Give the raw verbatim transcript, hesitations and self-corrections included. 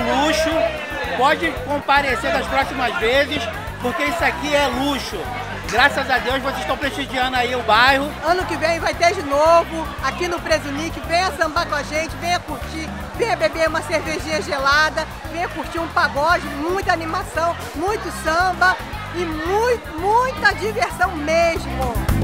um luxo. Pode comparecer das próximas vezes, porque isso aqui é luxo. Graças a Deus vocês estão prestigiando aí o bairro. Ano que vem vai ter de novo aqui no Presunic. Venha sambar com a gente, venha curtir, venha beber uma cervejinha gelada, venha curtir um pagode, muita animação, muito samba e muito, muita diversão mesmo.